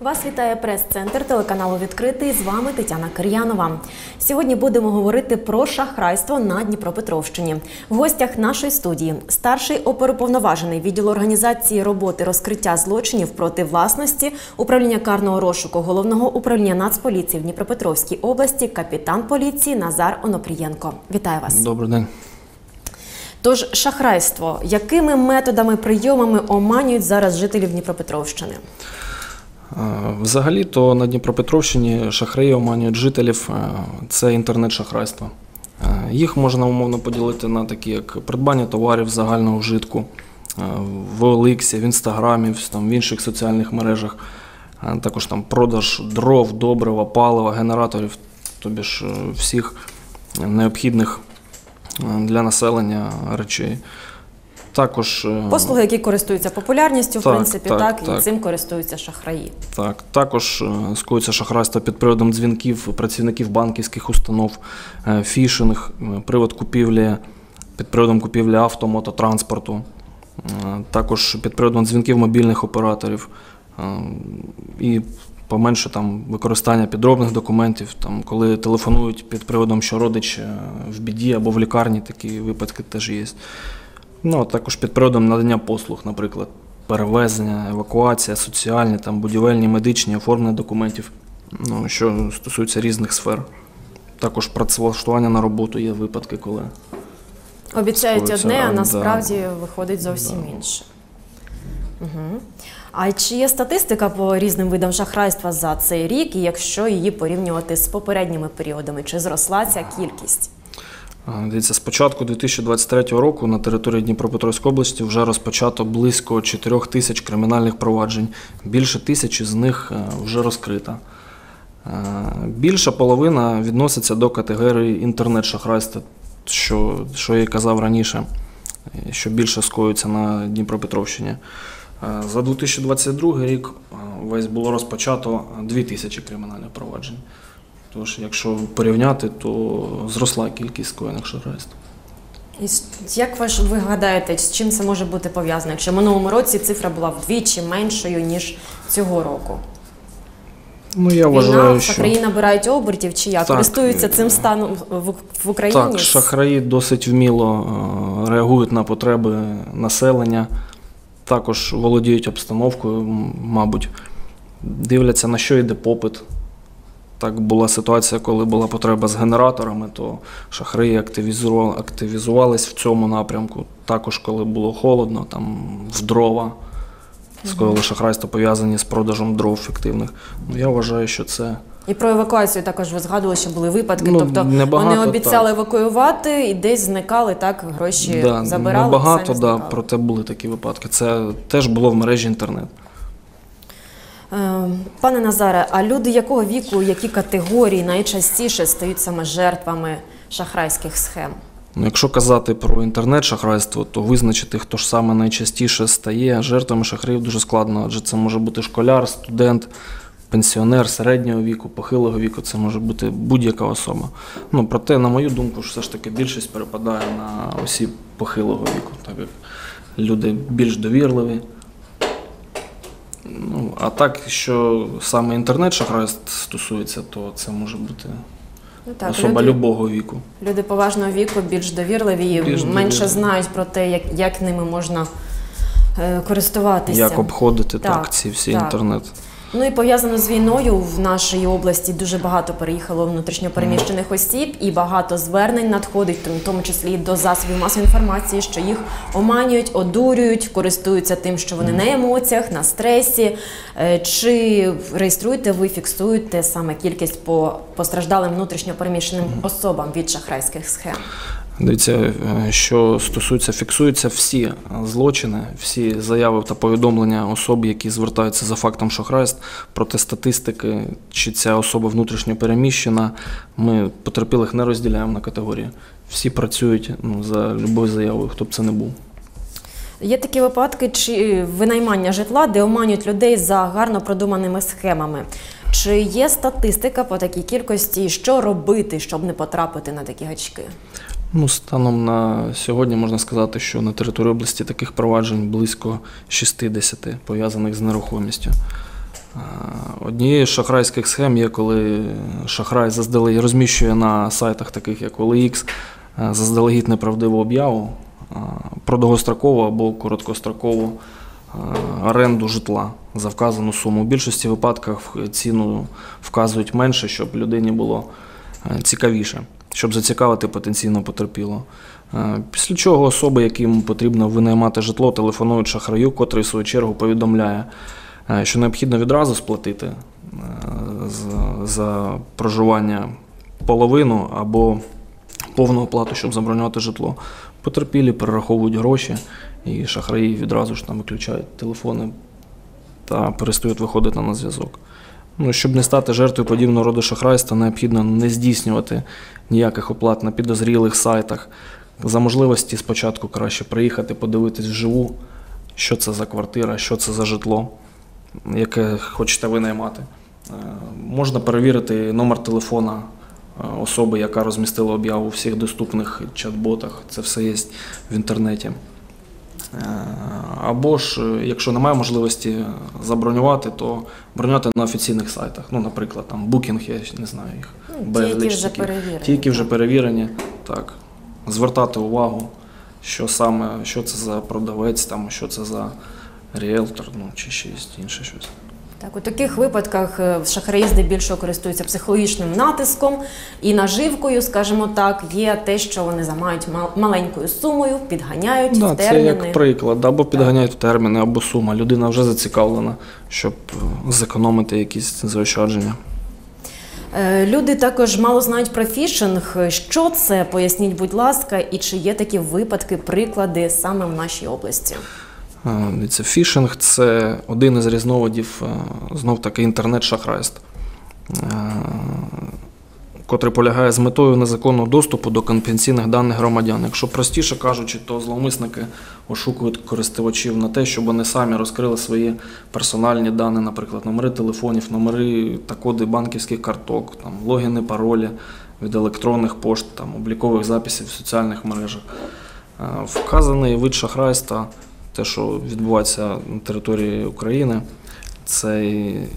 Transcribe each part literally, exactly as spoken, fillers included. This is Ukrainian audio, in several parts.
Вас вітає прес-центр телеканалу «Відкритий». З вами Тетяна Кир'янова. Сьогодні будемо говорити про шахрайство на Дніпропетровщині. В гостях нашої студії старший оперуповноважений відділу організації роботи розкриття злочинів проти власності управління карного розшуку Головного управління Нацполіції в Дніпропетровській області капітан поліції Назар Онопрієнко. Вітаю вас. Добрий день. Тож, шахрайство. Якими методами, прийомами оманюють зараз жителів Дніпропетровщини? Взагалі-то на Дніпропетровщині шахраї оманюють жителів – це інтернет-шахрайство. Їх можна умовно поділити на такі, як придбання товарів загального вжитку в Оликсі, в Інстаграмі, в інших соціальних мережах, також там продаж дров, добрива, палива, генераторів, тобі ж всіх необхідних для населення речей. Також послуги, які користуються популярністю, в так, принципі, так, так, так, і цим користуються шахраї. Так, також скоюється шахрайство під приводом дзвінків працівників банківських установ, фішинг, привод купівлі, під приводом купівлі авто, мототранспорту, також під приводом дзвінків мобільних операторів і поменше там використання підробних документів, там, коли телефонують під приводом, що родич в біді або в лікарні, такі випадки теж є. Ну, також під приводом надання послуг, наприклад, перевезення, евакуація, соціальні, там, будівельні, медичні, оформлення документів, ну, що стосується різних сфер. Також працевлаштування на роботу є випадки, коли обіцяють одне, а да, насправді виходить зовсім да. інше. Угу. А чи є статистика по різним видам шахрайства за цей рік, і якщо її порівнювати з попередніми періодами, чи зросла ця кількість? Дивіться, з початку дві тисячі двадцять третього року на території Дніпропетровської області вже розпочато близько чотирьох тисяч кримінальних проваджень. Більше тисячі з них вже розкрита. Більша половина відноситься до категорії інтернет-шахрайства, що, що я казав раніше, що більше скоюється на Дніпропетровщині. За дві тисячі двадцять другий рік весь було розпочато дві тисячі кримінальних проваджень. Тож, якщо порівняти, то зросла кількість скоєних шахрайств. І як ви гадаєте, з чим це може бути пов'язано? Якщо в минулому році цифра була вдвічі меншою, ніж цього року? Ну, я вважаю, що... шахраї набирають обертів, чи як? Так, Користуються цим станом в, в Україні? Так, шахраї досить вміло реагують на потреби населення, також володіють обстановкою, мабуть, дивляться, на що йде попит. Так була ситуація, коли була потреба з генераторами, то шахраї активізувались в цьому напрямку. Також, коли було холодно, там в дрова, скоїли шахрайство пов'язані з продажем дров фіктивних. Ну, я вважаю, що це... І про евакуацію також ви згадували, що були випадки. Ну, тобто небагато, вони обіцяли так. евакуювати і десь зникали, так, гроші да, забирали, небагато, да, проте були такі випадки. Це теж було в мережі інтернет. Пане Назаре, а люди якого віку, які категорії найчастіше стають саме жертвами шахрайських схем? Ну, якщо казати про інтернет-шахрайство, то визначити, хто ж саме найчастіше стає жертвами шахраїв дуже складно, адже це може бути школяр, студент, пенсіонер середнього віку, похилого віку, це може бути будь-яка особа. Ну, проте, на мою думку, все ж таки більшість перепадає на осіб похилого віку, так як люди більш довірливі. Ну, а так, що саме інтернет-шахрайств стосується, то це може бути ну, так, особа люди, любого віку. Люди поважного віку більш довірливі і більш менше довірливі. Знають про те, як, як ними можна е, користуватися. Як обходити так, так ці всі так. інтернет. Ну і пов'язано з війною в нашій області дуже багато переїхало внутрішньопереміщених mm. осіб і багато звернень надходить, в тому числі до засобів масової інформації, що їх оманюють, одурюють, користуються тим, що вони mm. на емоціях, на стресі. Чи реєструєте ви, фіксуєте саме кількість по постраждалим внутрішньопереміщеним mm. особам від шахрайських схем? Дивіться, що стосується, фіксуються всі злочини, всі заяви та повідомлення особ, які звертаються за фактом шахрайств, проте статистики, чи ця особа внутрішньо переміщена, ми потерпілих не розділяємо на категорії. Всі працюють ну, за любою заявою, хто б це не був. Є такі випадки, чи винаймання житла, де оманюють людей за гарно продуманими схемами. Чи є статистика по такій кількості, що робити, щоб не потрапити на такі гачки? Ну, станом на сьогодні можна сказати, що на території області таких проваджень близько шістдесят, пов'язаних з нерухомістю. Однією з шахрайських схем є, коли шахрай заздалегідь розміщує на сайтах, таких як о ел ікс, заздалегідь неправдиву об'яву про довгострокову або короткострокову оренду житла за вказану суму. У більшості випадків ціну вказують менше, щоб людині було цікавіше, щоб зацікавити потенційно потерпілого. Після чого особи, яким потрібно винаймати житло, телефонують шахраю, котрий в свою чергу повідомляє, що необхідно відразу сплатити за проживання половину або повну оплату, щоб забронювати житло. Потерпілі перераховують гроші, і шахраї відразу ж там виключають телефони та перестають виходити на зв'язок. Ну, щоб не стати жертвою подібного роду шахрайства, необхідно не здійснювати ніяких оплат на підозрілих сайтах. За можливості спочатку краще приїхати, подивитись вживу, що це за квартира, що це за житло, яке хочете винаймати. Можна перевірити номер телефона особи, яка розмістила об'яву у всіх доступних чат-ботах. Це все є в інтернеті. Або ж, якщо немає можливості забронювати, то бронювати на офіційних сайтах. Ну, наприклад, там Booking, я не знаю їх. Ті, які вже перевірені. Ті, які вже перевірені, так. Звертати увагу, що саме, що це за продавець, там, що це за ріелтор, ну, чи ще інше щось. Так, у таких випадках шахраї здебільшого користуються психологічним натиском і наживкою, скажімо так, є те, що вони займають маленькою сумою, підганяють да, в терміни. Це як приклад, або підганяють в терміни, або сума. Людина вже зацікавлена, щоб зекономити якісь заощадження. Люди також мало знають про фішинг. Що це? Поясніть, будь ласка, і чи є такі випадки, приклади саме в нашій області? Це фішинг – це один із різновидів, знов-таки, інтернет-шахрайств, котрий полягає з метою незаконного доступу до конфіденційних даних громадян. Якщо простіше кажучи, то зловмисники ошукують користувачів на те, щоб вони самі розкрили свої персональні дані, наприклад, номери телефонів, номери та коди банківських карток, там, логіни, паролі від електронних пошт, там, облікових записів в соціальних мережах. Вказаний вид шахрайства, те, що відбувається на території України, це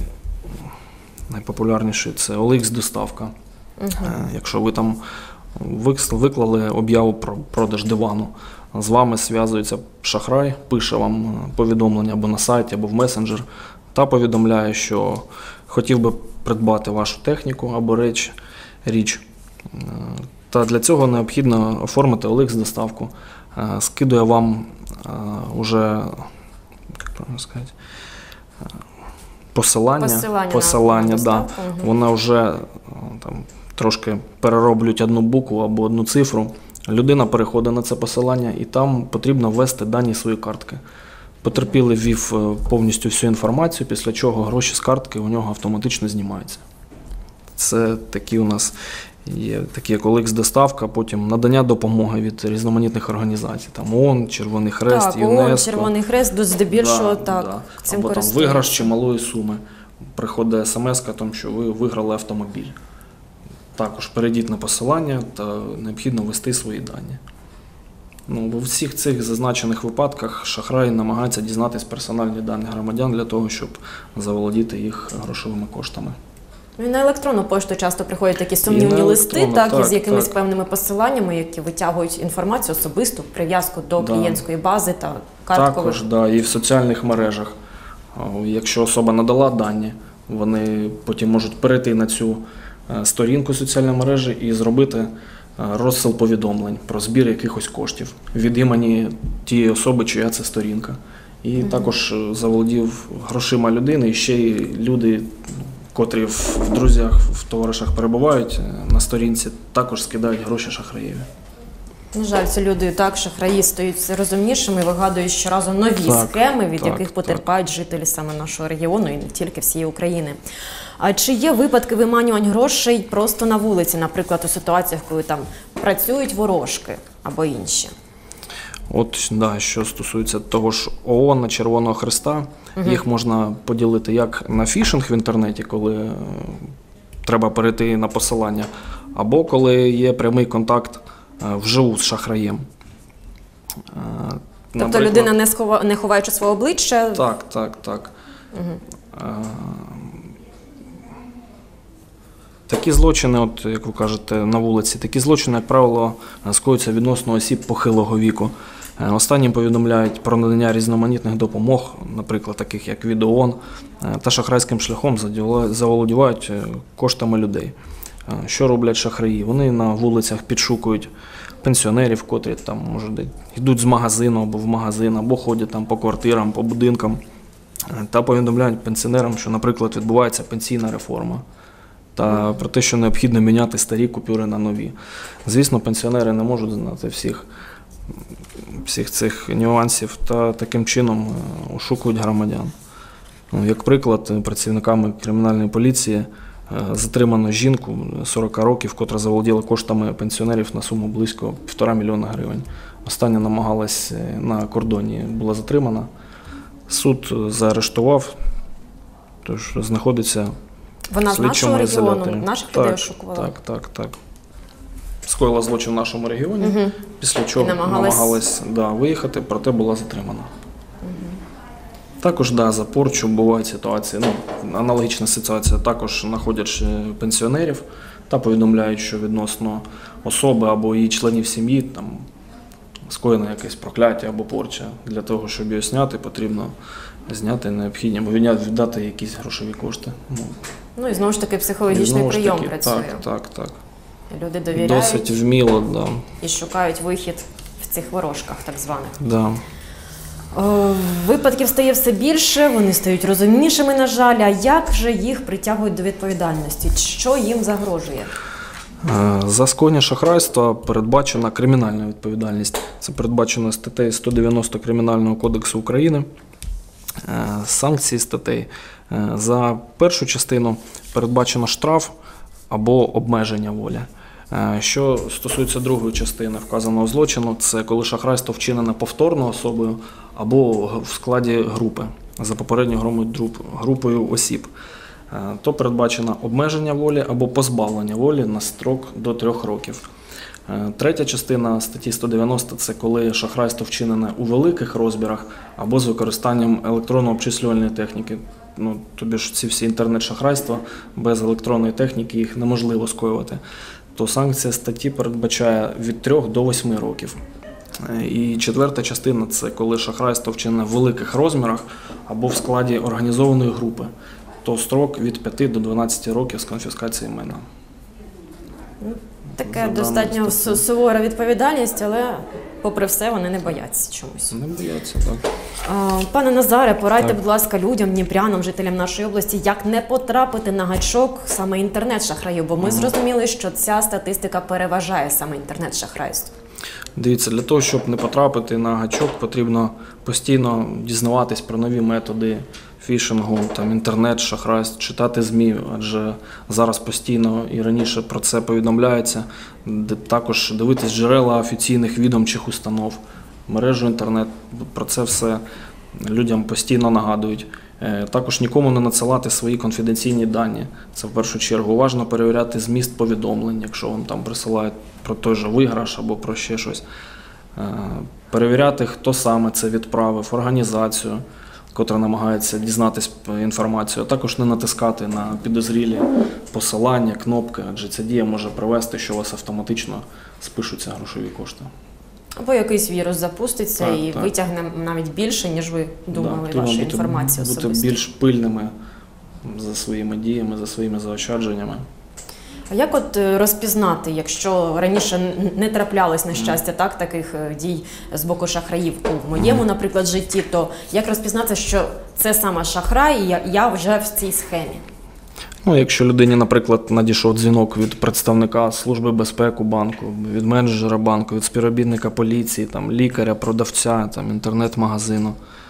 найпопулярніший – це о ел ікс-доставка. Uh-huh. Якщо ви там виклали об'яву про продаж дивану, з вами зв'язується шахрай, пише вам повідомлення або на сайті, або в месенджер, та повідомляє, що хотів би придбати вашу техніку або реч, річ. Та для цього необхідно оформити о ел ікс-доставку. Скидує вам уже, як правильно сказати, посилання, посилання, посилання да. Угу. Вона вже там трошки перероблюють одну букву або одну цифру. Людина переходить на це посилання і там потрібно ввести дані своєї картки. Потерпілий ввів повністю всю інформацію, після чого гроші з картки у нього автоматично знімаються. Це такі у нас є, такі як о ел ікс-доставка, потім надання допомоги від різноманітних організацій, там ООН, Червоний Хрест, так, ЮНЕСКО. ООН, Червоний Хрест, здебільшого да, так, да. цим або користуються. Там виграш чималої суми. Приходить смс-ка, що ви виграли автомобіль. Також перейдіть на посилання та необхідно ввести свої дані. Ну, у всіх цих зазначених випадках шахрай намагається дізнатися персональні дані громадян для того, щоб заволодіти їх грошовими коштами. І на електронну пошту часто приходять такі сумнівні листи, так, так, із якимись так. певними посиланнями, які витягують інформацію особисту, прив'язку до да. клієнтської бази та карткових. Також, да, і в соціальних мережах. Якщо особа надала дані, вони потім можуть перейти на цю сторінку соціальної мережі і зробити розсил повідомлень про збір якихось коштів від імені тієї особи, чия це сторінка. І угу. також заволодів грошима людини, і ще й люди, котрі в друзях, в товаришах перебувають на сторінці, також скидають гроші шахраєві. На жаль, ці люди так, шахраї стають все розумнішими і вигадують щоразу нові так, схеми, від так, яких потерпають так. жителі саме нашого регіону і не тільки всієї України. А чи є випадки виманювань грошей просто на вулиці, наприклад, у ситуаціях, коли там працюють ворожки або інші? От, да, що стосується того ж ООН, Червоного Хреста, угу. їх можна поділити як на фішинг в інтернеті, коли треба перейти на посилання, або коли є прямий контакт вживу з шахраєм. Тобто Наприклад, людина, не, схова, не ховаючи свого обличчя? Так, так, так. Е, Такі злочини, от, як ви кажете, на вулиці, такі злочини, як правило, скоюються відносно осіб похилого віку. Е, Останнім повідомляють про надання різноманітних допомог, наприклад, таких як від ООН, е, та шахрайським шляхом заділа- заволодівають е, коштами людей. Е, Що роблять шахраї? Вони на вулицях підшукують пенсіонерів, котрі там, може, де- йдуть з магазину або в магазин, або ходять там по квартирам, по будинкам, е, та повідомляють пенсіонерам, що, наприклад, відбувається пенсійна реформа, та про те, що необхідно міняти старі купюри на нові. Звісно, пенсіонери не можуть знати всіх, всіх цих нюансів та таким чином е, ошукують громадян. Ну, як приклад, працівниками кримінальної поліції е, затримано жінку сорок років, котра заволоділа коштами пенсіонерів на суму близько півтора мільйона гривень. Остання намагалась е, на кордоні, була затримана. Суд заарештував, тож знаходиться Вона з слідчому нашого регіону, ізоляторі. наших Так, людей ошукувала? Так, так, так. Скоїла злочин в нашому регіоні, Мгм. після чого І намагалась- намагалась да, виїхати, проте була затримана. Також да, за порчу бувають ситуації, ну, аналогічна ситуація, також знаходять е, пенсіонерів та повідомляють, що відносно особи або її членів сім'ї там скоєно якесь прокляття або порча. Для того, щоб її зняти, потрібно зняти необхідні, або віддати якісь грошові кошти. Ну, Ну і знову ж таки і психологічний знову ж прийом таки, працює. Так, так, так. Люди довіряють Досить вміло, да. і шукають вихід в цих ворожках, так званих. Да. О, випадків стає все більше, вони стають розумнішими, на жаль. А як же їх притягують до відповідальності? Що їм загрожує? Е, За скоєння шахрайства передбачена кримінальна відповідальність. Це передбачено статтею сто дев'яносто Кримінального кодексу України. Е, Санкції статей. Е, За першу частину передбачено штраф або обмеження волі. Е, Що стосується другої частини вказаного злочину, це коли шахрайство вчинене повторно особою або г- в складі групи, за попередньою громою- друп- групою осіб. Е, То передбачено обмеження волі або позбавлення волі на строк до трьох років. Е, Третя частина статті сто дев'яносто – це коли шахрайство вчинене у великих розмірах або з використанням електронно-обчислювальної техніки. Ну, тобі ж ці всі інтернет-шахрайства без електронної техніки їх неможливо скоювати. То санкція статті передбачає від трьох до восьми років. Е, І четверта частина – це коли шахрайство вчинене в великих розмірах або в складі організованої групи. То строк від п'яти до дванадцяти років з конфіскації майна. Таке За даною достатньо статтею. су- сувора відповідальність, але попри все вони не бояться чомусь. Не бояться, так. А, Пане Назаре, порадьте, Так. будь ласка, людям, дніпрянам, жителям нашої області, як не потрапити на гачок саме інтернет-шахраїв, бо ми зрозуміли, що ця статистика переважає саме інтернет-шахрайство. Дивіться, для того, щоб не потрапити на гачок, потрібно постійно дізнаватись про нові методи фішингу, там, інтернет, шахрайств, читати ЗМІ, адже зараз постійно і раніше про це повідомляється, де також дивитись джерела офіційних відомчих установ, мережу інтернет, про це все людям постійно нагадують. Е, Також нікому не надсилати свої конфіденційні дані. Це в першу чергу уважно перевіряти зміст повідомлень, якщо вам там присилають про той же виграш або про ще щось. Е, Перевіряти, хто саме це відправив, організацію, котра намагається дізнатись інформацію. А також не натискати на підозрілі посилання, кнопки, адже ця дія може привести, що у вас автоматично спишуться грошові кошти. Або якийсь вірус запуститься Так, і так. витягне навіть більше, ніж ви думали, потрібно вашої бути- інформації бути особисто. більш пильними за своїми діями, за своїми заощадженнями. А як от е, розпізнати, якщо раніше н- не траплялось, на щастя, так, таких е, дій з боку шахраїв у моєму, наприклад, житті, то як розпізнати, що це саме шахрай, і я, я вже в цій схемі? Ну, якщо людині, наприклад, надійшов дзвінок від представника Служби безпеки банку, від менеджера банку, від співробітника поліції, там, лікаря, продавця, там, інтернет-магазину,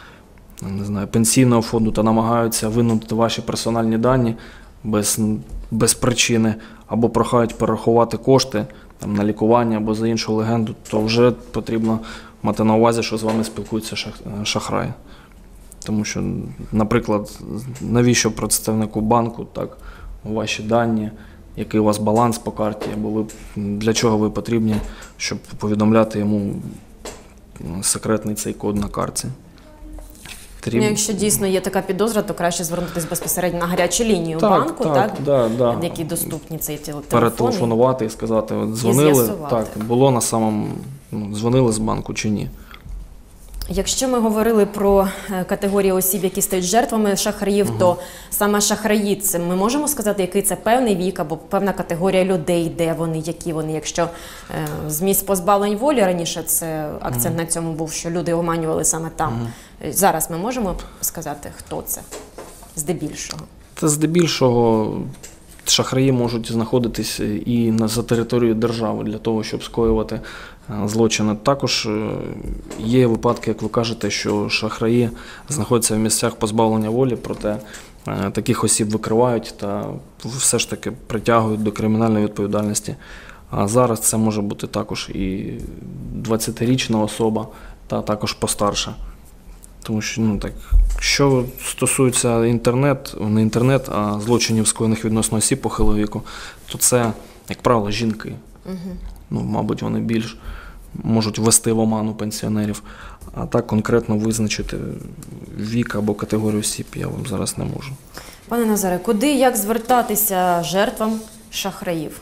не знаю, пенсійного фонду та намагаються винудити ваші персональні дані без, без причини, або прохають перерахувати кошти там, на лікування або за іншу легенду, то вже потрібно мати на увазі, що з вами спілкується шах- шахрай. Тому що, наприклад, навіщо представнику банку так, ваші дані, який у вас баланс по карті, або ви, для чого ви потрібні, щоб повідомляти йому секретний цей код на картці. потрібно. Ну, якщо дійсно є така підозра, то краще звернутися безпосередньо на гарячу лінію Так, банку, так, так, да, да. які доступні цей телефон. Перетелефонувати і сказати, от дзвонили, з'ясувати. так, було на самому, ну, дзвонили з банку чи ні. Якщо ми говорили про е, категорії осіб, які стають жертвами шахраїв, угу. то саме шахраї, це ми можемо сказати, який це певний вік або певна категорія людей, де вони, які вони. Якщо е, з місць позбавлень волі раніше це акцент угу. на цьому був, що люди оманювали саме там. Угу. Зараз ми можемо сказати, хто це здебільшого? Це здебільшого шахраї можуть знаходитись і на, за територією держави для того, щоб скоювати злочини. Також є випадки, як ви кажете, що шахраї знаходяться в місцях позбавлення волі, проте таких осіб викривають та все ж таки притягують до кримінальної відповідальності. А зараз це може бути також і двадцятирічна особа, та також постарша. Тому що, ну так, що стосується інтернет, не інтернет, а злочинів, скоєних відносно осіб похилого віку, то це, як правило, жінки. Угу. Ну, мабуть, вони більш можуть ввести в оману пенсіонерів. А так конкретно визначити вік або категорію осіб я вам зараз не можу. Пане Назаре, куди, як звертатися жертвам шахраїв?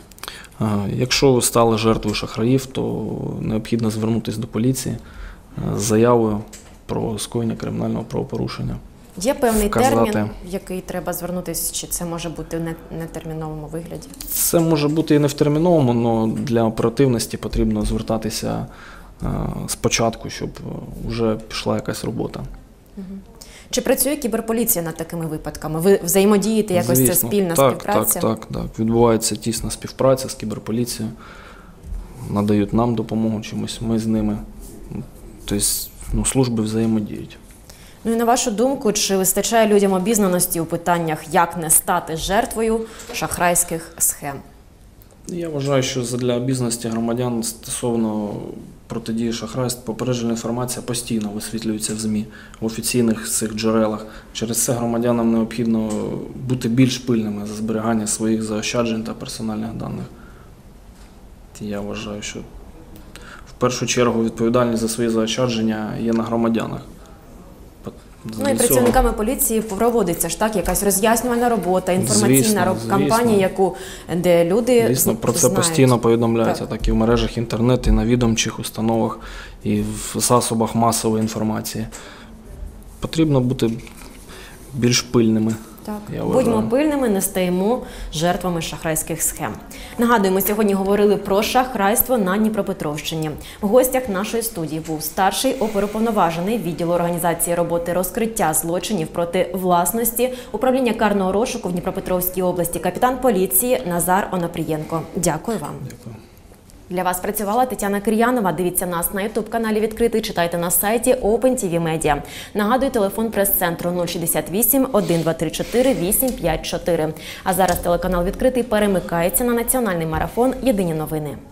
Якщо ви стали жертвою шахраїв, то необхідно звернутися до поліції з заявою про скоєння кримінального правопорушення. Є певний Вказати. термін, в який треба звернутися, чи це може бути в нетерміновому вигляді? Це може бути і не в терміновому, але для оперативності потрібно звертатися спочатку, щоб вже пішла якась робота. Угу. Чи працює кіберполіція над такими випадками? Ви взаємодієте якось, Звісно. це спільна так, співпраця? Так, так, так. Відбувається тісна співпраця з кіберполіцією, надають нам допомогу чимось, ми з ними. Тобто, ну, служби взаємодіють. Ну і на вашу думку, чи вистачає людям обізнаності у питаннях, як не стати жертвою шахрайських схем? Я вважаю, що для обізнаності громадян стосовно протидії шахрайств попереджена інформація постійно висвітлюється в ЗМІ, в офіційних цих джерелах. Через це громадянам необхідно бути більш пильними за зберігання своїх заощаджень та персональних даних. Я вважаю, що в першу чергу відповідальність за свої заощадження є на громадянах. Ну і працівниками поліції проводиться ж так, якась роз'яснювальна робота, інформаційна звісно, кампанія, яку, де люди звісно, про це знають. постійно повідомляється, так. так і в мережах інтернету, і на відомчих установах, і в засобах масової інформації. Потрібно бути більш пильними. Так, будьмо пильними, не стаємо жертвами шахрайських схем. Нагадуємо, сьогодні говорили про шахрайство на Дніпропетровщині. В гостях нашої студії був старший оперуповноважений відділу організації роботи розкриття злочинів проти власності управління карного розшуку в Дніпропетровській області, капітан поліції Назар Онопрієнко. Дякую вам. Дякую. Для вас працювала Тетяна Кир'янова. Дивіться нас на ютуб-каналі «Відкритий», читайте на сайті Open ті ві Media. Нагадую, телефон прес-центру нуль шістдесят вісім, один два три чотири, вісім п'ять чотири. А зараз телеканал «Відкритий» перемикається на національний марафон «Єдині новини».